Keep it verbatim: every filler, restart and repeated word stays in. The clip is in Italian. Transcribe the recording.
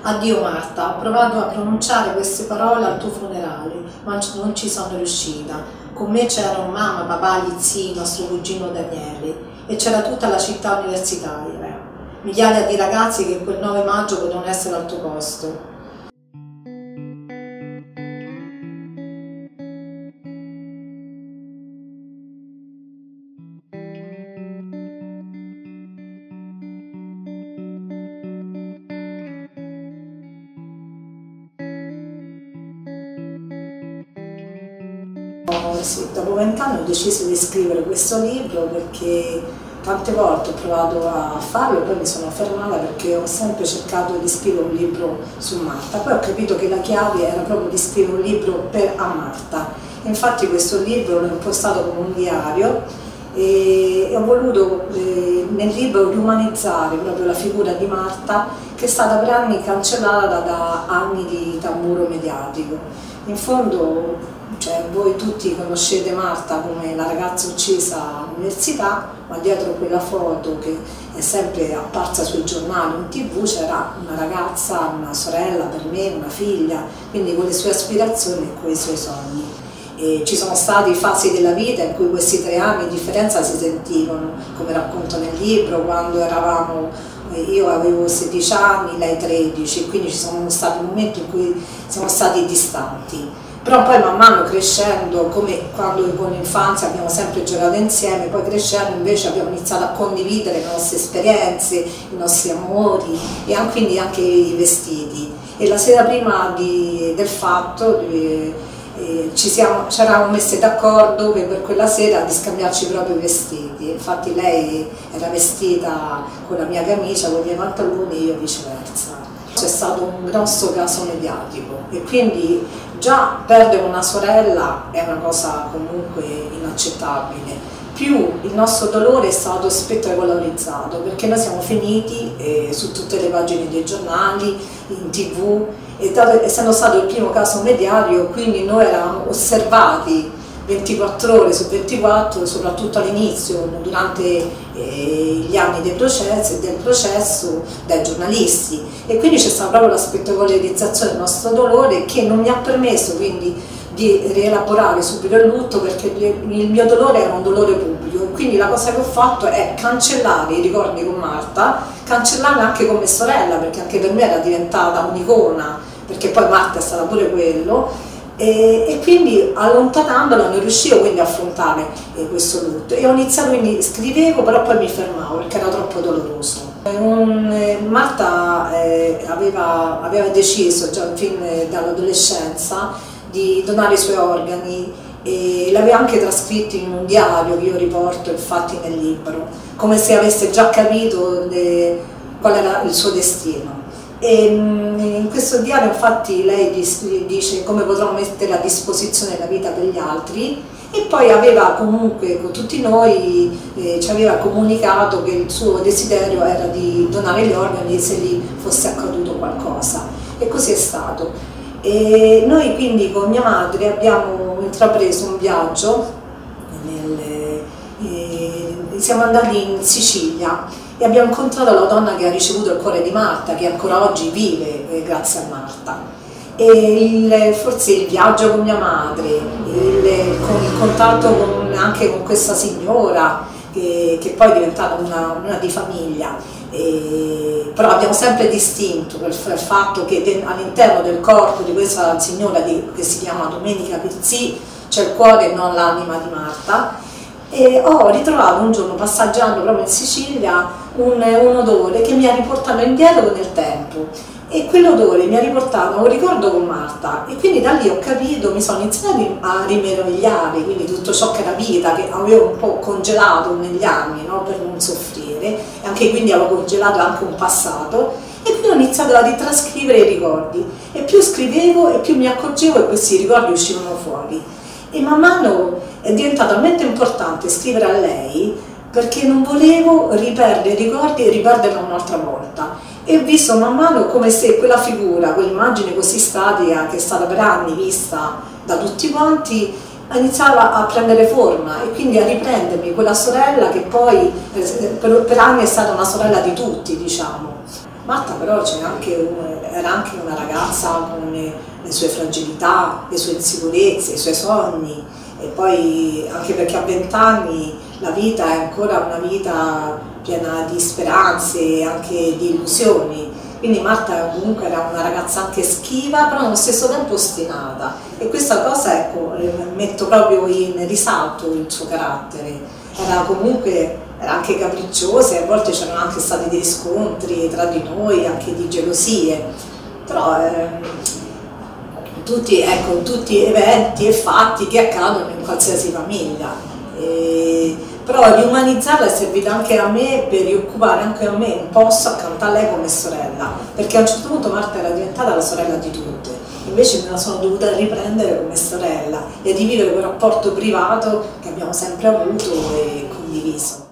Addio Marta, ho provato a pronunciare queste parole al tuo funerale, ma non ci sono riuscita. Con me c'erano mamma, papà, gli zii, nostro cugino Daniele e c'era tutta la città universitaria. Migliaia di ragazzi che quel nove maggio potevano essere al tuo posto. Sì, dopo vent'anni ho deciso di scrivere questo libro perché tante volte ho provato a farlo e poi mi sono fermata perché ho sempre cercato di scrivere un libro su Marta. Poi ho capito che la chiave era proprio di scrivere un libro per a Marta. Infatti questo libro l'ho impostato come un diario e ho voluto eh, nel libro riumanizzare proprio la figura di Marta, che è stata per anni cancellata da anni di tamburo mediatico. In fondo, cioè, voi tutti conoscete Marta come la ragazza uccisa all'università, ma dietro quella foto che è sempre apparsa sui giornali, in tv, c'era una ragazza, una sorella per me, una figlia, quindi con le sue aspirazioni e con i suoi sogni. E ci sono state fasi della vita in cui questi tre anni di differenza si sentivano, come racconto nel libro, quando eravamo, io avevo sedici anni, lei tredici, quindi ci sono stati momenti in cui siamo stati distanti. Però poi man mano crescendo, come quando con l'infanzia abbiamo sempre giocato insieme, poi crescendo invece abbiamo iniziato a condividere le nostre esperienze, i nostri amori e anche, quindi anche i vestiti. E la sera prima di, del fatto eh, eh, ci, siamo, ci eravamo messe d'accordo per quella sera di scambiarci proprio i vestiti. Infatti lei era vestita con la mia camicia, con i miei pantaloni e io viceversa. C'è stato un grosso caso mediatico e quindi già perdere una sorella è una cosa comunque inaccettabile, più il nostro dolore è stato spettacolarizzato perché noi siamo finiti eh, su tutte le pagine dei giornali, in tv, e dato, essendo stato il primo caso mediatico, quindi noi eravamo osservati ventiquattro ore su ventiquattro, soprattutto all'inizio, durante eh, gli anni dei processi, del processo, dai giornalisti, e quindi c'è stata proprio la spettacolarizzazione del nostro dolore che non mi ha permesso quindi di rielaborare subito il lutto, perché il mio dolore era un dolore pubblico, quindi la cosa che ho fatto è cancellare i ricordi con Marta, cancellarla anche come sorella, perché anche per me era diventata un'icona, perché poi Marta è stata pure quello. E, e quindi allontanandola non riuscivo quindi a affrontare eh, questo lutto e ho iniziato, quindi scrivevo però poi mi fermavo perché era troppo doloroso. Un, eh, Marta eh, aveva, aveva deciso già fin dall'adolescenza di donare i suoi organi e l'aveva anche trascritto in un diario che io riporto infatti nel libro, come se avesse già capito de, qual era il suo destino. E in questo diario infatti lei dice come potrò mettere a disposizione la vita per gli altri, e poi aveva comunque con tutti noi eh, ci aveva comunicato che il suo desiderio era di donare gli organi se gli fosse accaduto qualcosa, e così è stato. E noi quindi con mia madre abbiamo intrapreso un viaggio, nel, eh, siamo andati in Sicilia e abbiamo incontrato la donna che ha ricevuto il cuore di Marta, che ancora oggi vive eh, grazie a Marta. E il, forse il viaggio con mia madre, il, con il contatto con, anche con questa signora, che, che poi è diventata una, una di famiglia, e, però abbiamo sempre distinto per il fatto che all'interno del corpo di questa signora di, che si chiama Domenica Pizzì c'è il cuore e non l'anima di Marta. E ho ritrovato un giorno, passeggiando proprio in Sicilia, un, un odore che mi ha riportato indietro nel tempo, e quell'odore mi ha riportato a un ricordo con Marta, e quindi da lì ho capito, mi sono iniziata a rimeravigliare, quindi tutto ciò che era vita, che avevo un po' congelato negli anni, no, per non soffrire, e anche quindi avevo congelato anche un passato, e quindi ho iniziato a ritrascrivere i ricordi, e più scrivevo e più mi accorgevo che questi ricordi uscivano fuori. E man mano è diventato talmente importante scrivere a lei perché non volevo riperdere i ricordi e riperderla un'altra volta, e ho visto man mano come se quella figura, quell'immagine così statica che è stata per anni vista da tutti quanti, iniziava a prendere forma e quindi a riprendermi quella sorella che poi per, per anni è stata una sorella di tutti, diciamo. Marta però anche un, era anche una ragazza con le, le sue fragilità, le sue insicurezze, i suoi sogni, e poi anche perché a vent'anni la vita è ancora una vita piena di speranze e anche di illusioni. Quindi Marta comunque era una ragazza anche schiva, però allo stesso tempo ostinata, e questa cosa, ecco, metto proprio in risalto il suo carattere. Era comunque era anche capricciosa, e a volte c'erano anche stati dei scontri tra di noi, anche di gelosie, però ehm, tutti, ecco, tutti eventi e fatti che accadono in qualsiasi famiglia. E, però riumanizzarla è servita anche a me per rioccupare anche a me un posto accanto a lei come sorella, perché a un certo punto Marta era diventata la sorella di tutte, invece me la sono dovuta riprendere come sorella e rivivere quel rapporto privato che abbiamo sempre avuto e condiviso.